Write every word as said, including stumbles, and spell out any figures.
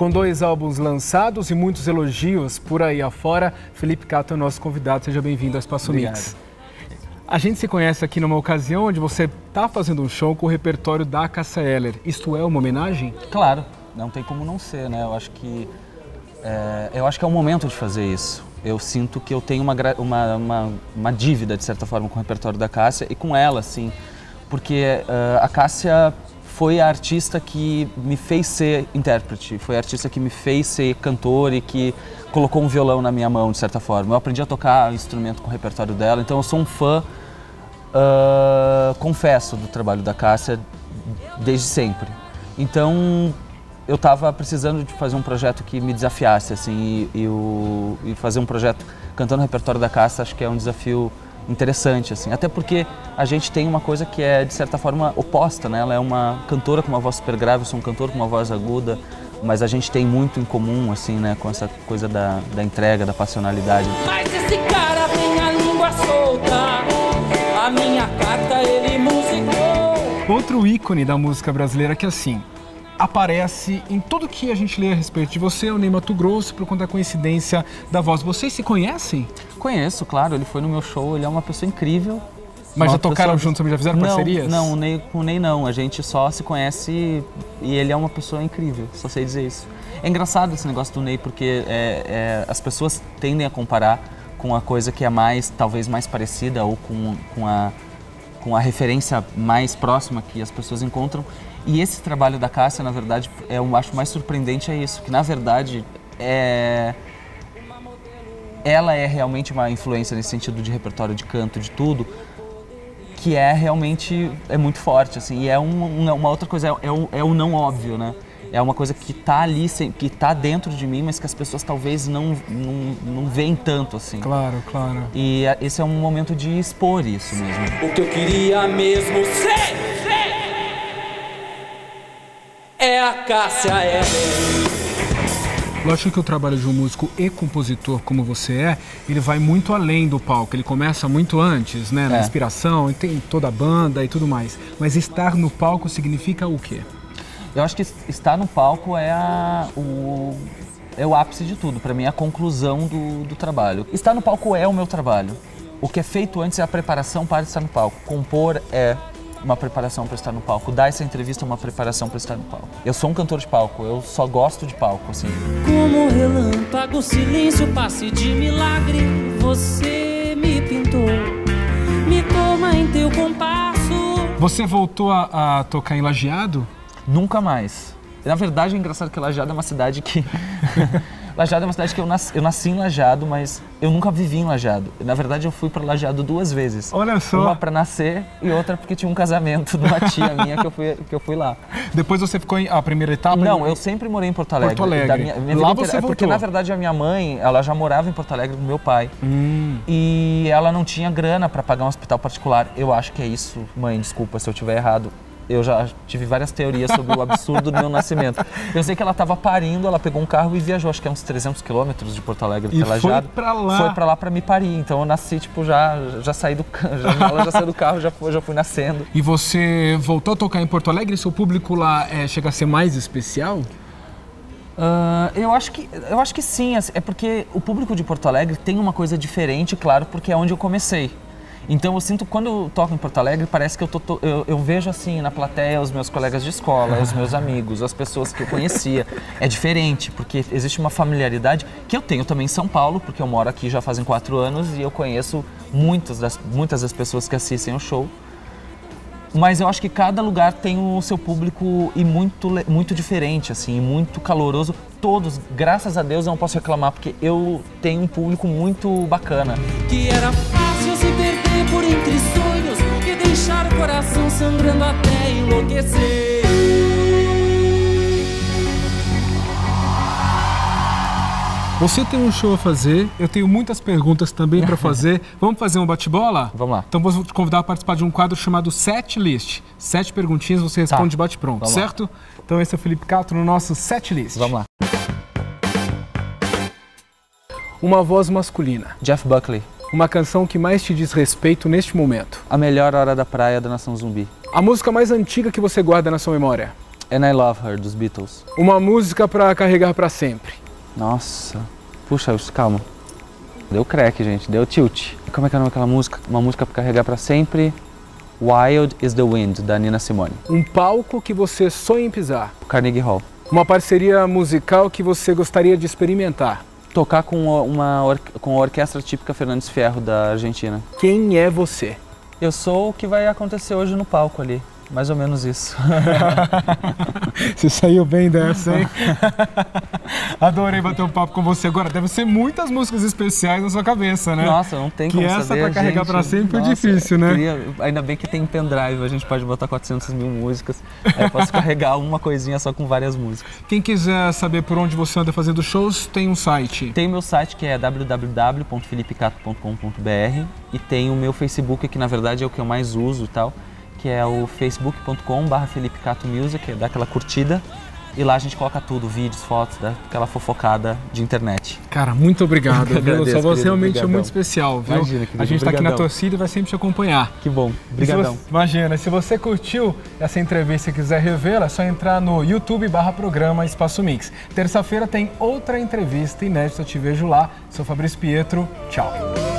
Com dois álbuns lançados e muitos elogios por aí afora, Felipe Catto é o nosso convidado. Seja bem-vindo ao Espaço Obrigado. Mix. A gente se conhece aqui numa ocasião onde você está fazendo um show com o repertório da Cássia Eller. Isto é uma homenagem? Claro, não tem como não ser, né? Eu acho que é, eu acho que é o momento de fazer isso. Eu sinto que eu tenho uma, uma, uma, uma dívida, de certa forma, com o repertório da Cássia e com ela, assim, porque uh, a Cássia foi a artista que me fez ser intérprete, foi a artista que me fez ser cantor e que colocou um violão na minha mão, de certa forma. Eu aprendi a tocar instrumento com o repertório dela, então eu sou um fã, uh, confesso, do trabalho da Cássia desde sempre. Então eu estava precisando de fazer um projeto que me desafiasse, assim, e, e, o, e fazer um projeto cantando o repertório da Cássia acho que é um desafio interessante, assim, até porque a gente tem uma coisa que é, de certa forma, oposta, né? Ela é uma cantora com uma voz super grave, eu sou um cantor com uma voz aguda, mas a gente tem muito em comum, assim, né? Com essa coisa da, da entrega, da passionalidade. Mas esse cara tem a língua solta, a minha carta ele musicou. Outro ícone da música brasileira que, assim, aparece em tudo que a gente lê a respeito de você, é o Ney Matogrosso, por conta da coincidência da voz. Vocês se conhecem? Conheço, claro, ele foi no meu show, ele é uma pessoa incrível. Mas uma já tocaram pessoa... juntos, já fizeram não, parcerias? Não, o Ney, com o Ney não, a gente só se conhece e ele é uma pessoa incrível, só sei dizer isso. É engraçado esse negócio do Ney, porque é, é, as pessoas tendem a comparar com a coisa que é mais, talvez mais parecida ou com, com, a, com a referência mais próxima que as pessoas encontram. E esse trabalho da Cássia, na verdade, eu acho mais surpreendente é isso, que na verdade é... ela é realmente uma influência nesse sentido de repertório de canto, de tudo, que é realmente é muito forte, assim, e é um, uma outra coisa, é, é, o, é o não óbvio, né? É uma coisa que tá ali, que tá dentro de mim, mas que as pessoas talvez não, não, não veem tanto, assim. Claro, claro. E esse é um momento de expor isso mesmo. O que eu queria mesmo ser é a Cássia Eller. Lógico que o trabalho de um músico e compositor como você é, ele vai muito além do palco, ele começa muito antes, né, na É. inspiração, e tem toda a banda e tudo mais. Mas estar no palco significa o quê? Eu acho que estar no palco é, a, o, é o ápice de tudo, para mim é a conclusão do, do trabalho. Estar no palco é o meu trabalho. O que é feito antes é a preparação para estar no palco. Compor é uma preparação para estar no palco. Dar essa entrevista é uma preparação para estar no palco. Eu sou um cantor de palco, eu só gosto de palco, assim. Como relâmpago, silêncio, passe de milagre, você me pintou, me toma em teu compasso. Você voltou a, a tocar em Lajeado? Nunca mais. Na verdade, é engraçado que Lajeado é uma cidade que... Lajeado é uma cidade que eu nasci, eu nasci em Lajeado, mas eu nunca vivi em Lajeado. Na verdade, eu fui para Lajeado duas vezes. Olha só. Uma para nascer e outra porque tinha um casamento de uma tia minha que eu fui, que eu fui lá. Depois você ficou em a primeira etapa? Não, em... eu sempre morei em Porto Alegre. Porto Alegre. Da minha, minha Lá vida você inteira, voltou. Porque, na verdade, a minha mãe, ela já morava em Porto Alegre com meu pai. Hum. E ela não tinha grana para pagar um hospital particular. Eu acho que é isso, mãe, desculpa se eu estiver errado. Eu já tive várias teorias sobre o absurdo do meu nascimento. Eu sei que ela estava parindo, ela pegou um carro e viajou, acho que é uns trezentos quilômetros de Porto Alegre até Lajeado. foi pra lá. Foi pra lá pra me parir. Então eu nasci, tipo, já, já saí do carro, já, ela já saiu do carro, já, foi, já fui nascendo. E você voltou a tocar em Porto Alegre e seu público lá é, chega a ser mais especial? Uh, eu, acho que, eu acho que sim, é porque o público de Porto Alegre tem uma coisa diferente, claro, porque é onde eu comecei. Então eu sinto, quando eu toco em Porto Alegre, parece que eu, tô, eu, eu vejo assim na plateia os meus colegas de escola, os meus amigos, as pessoas que eu conhecia. É diferente, porque existe uma familiaridade que eu tenho também em São Paulo, porque eu moro aqui já fazem quatro anos e eu conheço muitas das, muitas das pessoas que assistem ao show. Mas eu acho que cada lugar tem o seu público e muito, muito diferente, assim, muito caloroso. Todos, graças a Deus, eu não posso reclamar, porque eu tenho um público muito bacana. Que era fácil se perder por entre sonhos e deixar o coração sangrando até enlouquecer. Você tem um show a fazer, eu tenho muitas perguntas também para fazer. Vamos fazer um bate-bola? Vamos lá. Então vou te convidar a participar de um quadro chamado Set List. Sete perguntinhas, você responde de bate-pronto, certo? Então esse é o Felipe Catto no nosso Set List. Vamos lá. Uma voz masculina. Jeff Buckley. Uma canção que mais te diz respeito neste momento. A Melhor Hora da Praia da Nação Zumbi. A música mais antiga que você guarda na sua memória. And I Love Her, dos Beatles. Uma música pra carregar pra sempre. Nossa, puxa, calma. Deu crack, gente, deu tilt. Como é que é o nome daquela música? Uma música pra carregar pra sempre. Wild is the Wind, da Nina Simone. Um palco que você sonha em pisar. Carnegie Hall. Uma parceria musical que você gostaria de experimentar. Tocar com uma or com a orquestra típica Fernandes Fierro, da Argentina. Quem é você? Eu sou o que vai acontecer hoje no palco ali. Mais ou menos isso. Você saiu bem dessa, hein? Adorei bater um papo com você. Agora, deve ser muitas músicas especiais na sua cabeça, né? Nossa, não tem que como essa saber, pra carregar gente, pra sempre nossa, é difícil, né? Queria, ainda bem que tem pendrive, a gente pode botar quatrocentas mil músicas. Aí eu posso carregar uma coisinha só com várias músicas. Quem quiser saber por onde você anda fazendo shows, tem um site. Tem o meu site, que é w w w ponto felipe cato ponto com ponto b r, e tem o meu Facebook, que na verdade é o que eu mais uso e tal, que é o facebook ponto com barra Felipe Cato Music, dá aquela curtida, e lá a gente coloca tudo, vídeos, fotos, dá aquela fofocada de internet. Cara, muito obrigado, viu? Agradeço, Sua voz querido, realmente brigadão. é muito especial, viu? Imagina, querido, a gente tá aqui na brigadão. torcida e vai sempre te acompanhar. Que bom, E se brigadão. você- imagina, se você curtiu essa entrevista e quiser revê-la, é só entrar no YouTube barra programa Espaço Mix. Terça-feira tem outra entrevista inédita, te vejo lá. Sou Fabrício Pietro, tchau.